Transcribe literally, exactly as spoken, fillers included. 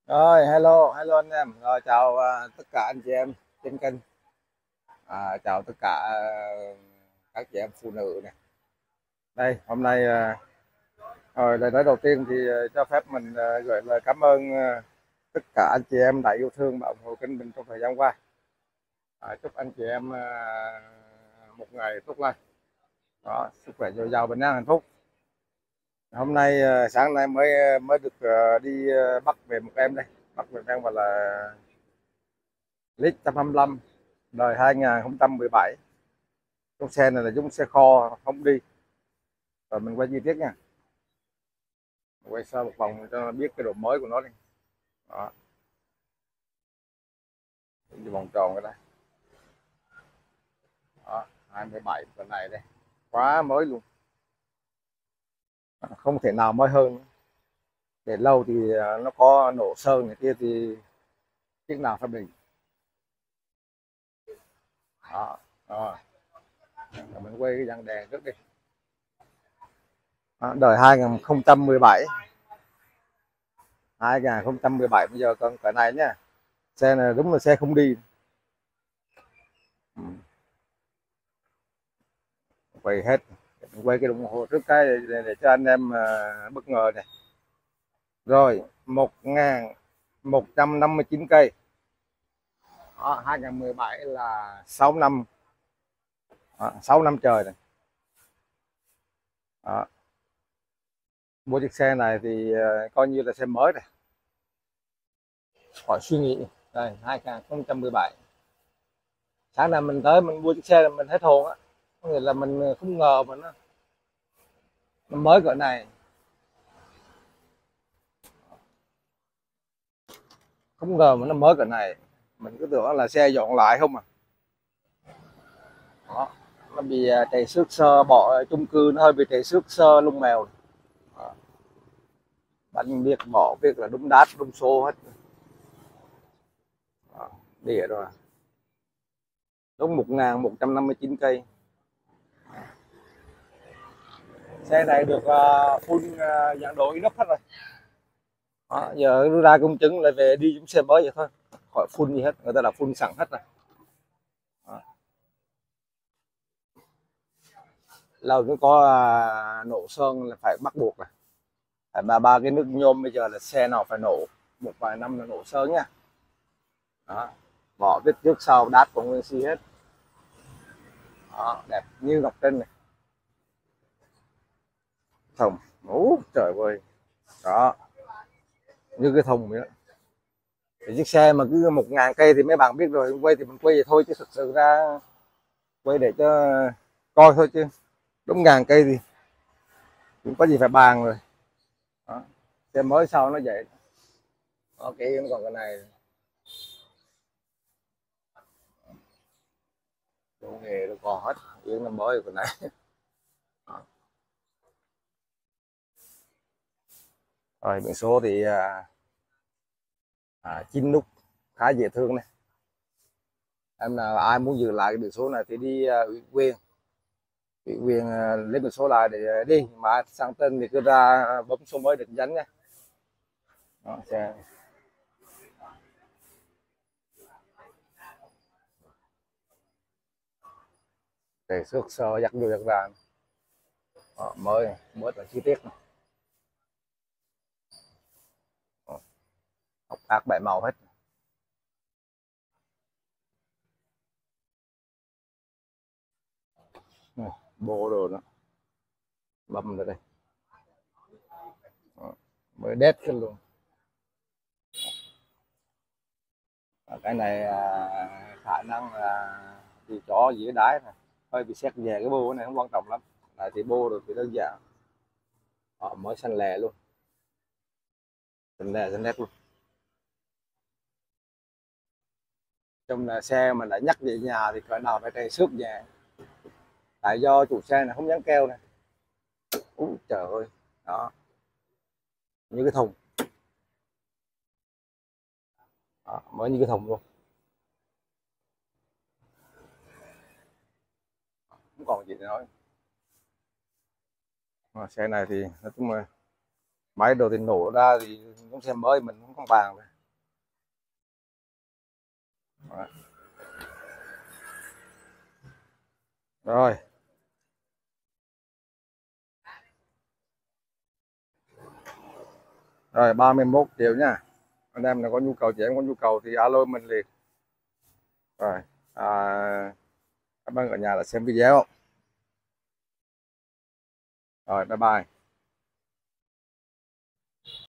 Rồi, hello, hello anh em. Rồi chào à, tất cả anh chị em trên kênh. À, chào tất cả à, các chị em phụ nữ này. Đây, hôm nay à, rồi lời nói đầu tiên thì à, cho phép mình à, gửi lời cảm ơn à, tất cả anh chị em đã yêu thương và ủng hộ kênh mình trong thời gian qua. À, chúc anh chị em à, một ngày tốt lành. Đó, sức khỏe dồi dào, bình an, hạnh phúc. Hôm nay à, sáng nay mới mới được à, đi à, bắt về một em đây. Bắt về một em gọi là lít một trăm hai mươi lăm đời hai không một bảy. Con xe này là giống xe kho không đi. Rồi mình quay chi tiết nha, mình quay sơ một vòng cho nó biết cái độ mới của nó đi. Đó, đi vòng tròn cái đây. Đó, hai mươi bảy con này đây, quá mới luôn, không thể nào mới hơn. Để lâu thì à, nó có nổ sơn này kia thì chiếc nào phải bình. Đó, rồi mình quay cái dàn đèn trước đi. Đó, đời hai không một bảy, hai không một bảy bây giờ còn cái này nhá. Xe này đúng là xe không đi. Ừ, quay hết, quay cái đồng hồ trước cái để, để, để cho anh em uh, bất ngờ này. Rồi một nghìn một trăm năm mươi chín cây. Đó, hai không một bảy là sáu năm. Đó, sáu năm trời này. Đó, mua chiếc xe này thì uh, coi như là xe mới này, khỏi suy nghĩ. Đây hai không một bảy, sáng nay mình tới mình mua chiếc xe là mình thấy thồn á, có nghĩa là mình không ngờ mà nó, nó mới cỡ này, không ngờ mà nó mới cỡ này. Mình cứ tưởng là xe dọn lại không à. Đó, nó bị trầy xước sơ, bỏ chung cư nó hơi bị trầy xước sơ lông mèo. Đó, bánh biết bỏ biết là đúng đát đúng số hết. Đó, đĩa rồi, đúng một nghìn một trăm năm mươi chín cây. Xe này được uh, full uh, dạng độ inox hết rồi. Đó, giờ ra công chứng lại về đi giống xe mới vậy thôi, khỏi full gì hết, người ta đã full sẵn hết rồi. Đó, lâu mới có uh, nổ sơn là phải bắt buộc rồi. Phải ba ba cái nước nhôm bây giờ là xe nào phải nổ, một vài năm là nổ sơn nha. Đó, bỏ vết trước sau đát của nguyên si hết. Đó, đẹp như ngọc trinh này. Thùng, ú trời ơi, đó, như cái thùng vậy đó. Thì chiếc xe mà cứ một ngàn cây thì mấy bạn biết rồi, quay thì mình quay vậy thôi, chứ thực sự ra quay để cho coi thôi, chứ đúng ngàn cây thì cũng có gì phải bàn rồi. Đó, xe mới sau nó vậy. Ok, nó còn cái này đồ nghề nó còn hết, yên nó mới cái này. Đó. Rồi biển số thì à, à, chín nút khá dễ thương này. Em nào ai muốn giữ lại cái biển số này thì đi à, ủy quyền ủy quyền à, lấy biển số lại để đi, mà sang tên thì cứ ra bấm số mới được nhánh nha. Đó, xe để xước sơ dắt vô dắt ra. Đó, mới mới là chi tiết này. Đó, học ác bảy màu hết. Này, bô đồ đó bấm rồi đây. Đó, mới đétขึ้นluôn. Và cái này à, khả năng là thì chó dĩa đái này, hơi bị xét về cái bô này không quan trọng lắm. Này thì bô rồi thì đơn giản. Họ mới xanh lè luôn, xanh lè xanh nét luôn. Trong là xe mà đã nhắc về nhà thì cỡ nào phải trầy xước về, tại do chủ xe này không dán keo này. Úi trời ơi, đó, như cái thùng. Đó, mới như cái thùng luôn, không còn gì để nói. Mà xe này thì nói chung là máy đồ thì nổ ra thì cũng xe mới mình cũng không bàn rồi. Đó. Rồi. Rồi ba mươi mốt triệu nha. Anh em nào có nhu cầu, chị em có nhu cầu thì alo mình liền. Rồi. À, cảm ơn cả nhà đã xem video. Rồi bye bye.